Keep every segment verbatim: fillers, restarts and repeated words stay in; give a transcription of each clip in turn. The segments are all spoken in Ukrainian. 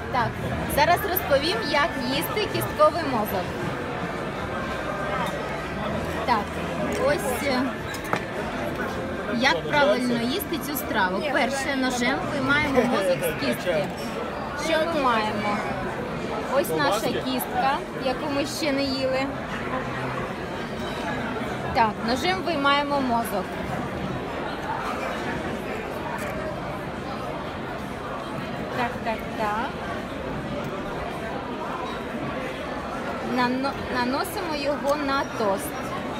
Так, зараз розповім, як їсти кістковий мозок. Так, ось е, як правильно їсти цю страву. Перше, ножем виймаємо мозок з кістки. Що ми маємо? Ось наша кістка, яку ми ще не їли. Так, ножем виймаємо мозок. Так, так, так. Нано- наносимо його на тост.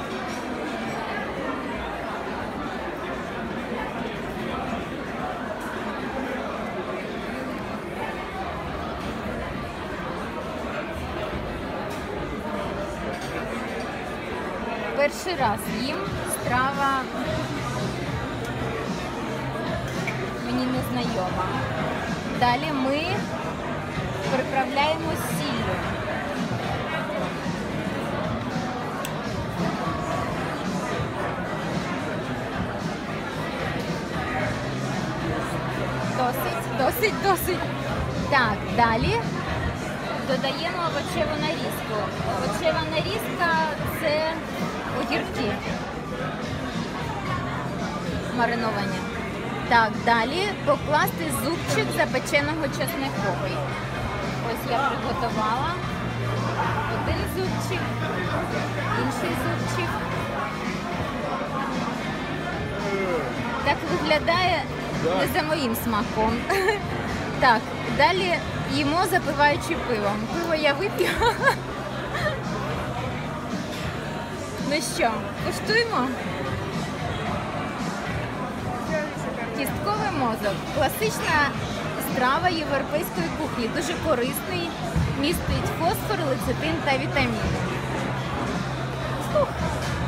Перший раз їм, страва мені не знайома. Далі ми приправляємо сіллю. Досить, досить, досить. Так, далі додаємо овочеву нарізку. Овочева нарізка – це огірки мариновані. Так, далі покласти зубчик запеченого чеснику. Ось я приготувала один зубчик, інший зубчик. Так виглядає не за моїм смаком. Так, далі їмо, запиваючи пивом. Пиво я вип'ю. Ну що, куштуємо? Кістковий мозок. Класична страва європейської кухні. Дуже корисний, містить фосфор, лецитин та вітаміни. Фух.